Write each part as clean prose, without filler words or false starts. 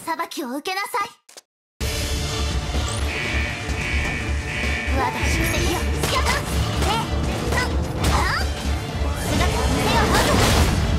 裁きを受けなさい。我が宿敵よ、スキャン姿を見せよ、ハグ。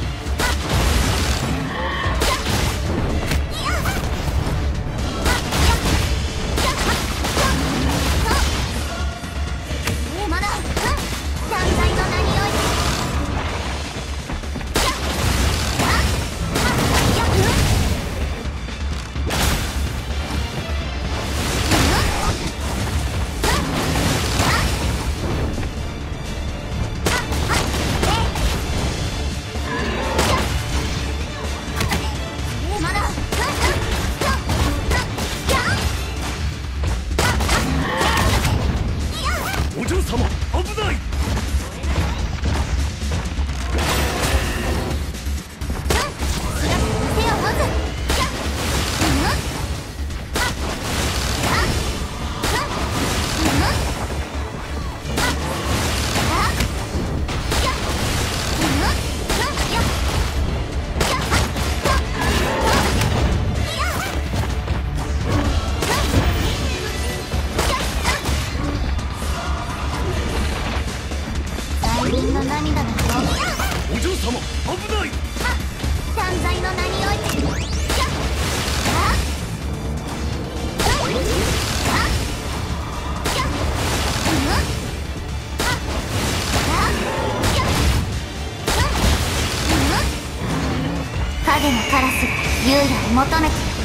影のカラスが優也を求めている。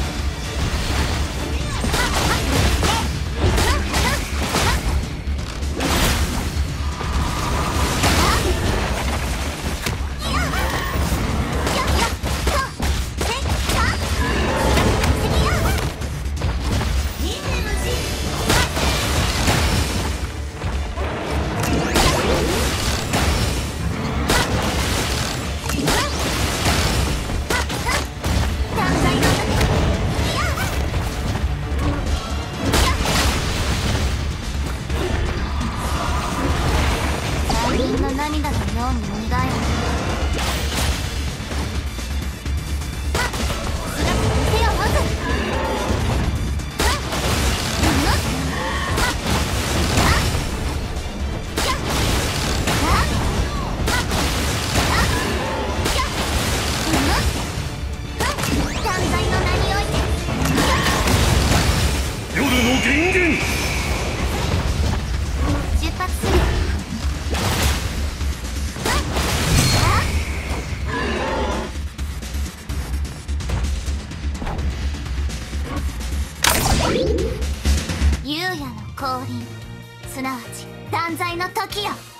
涙のように苦い。 夜の源源。 出発する。優也の降臨、すなわち断罪の時よ。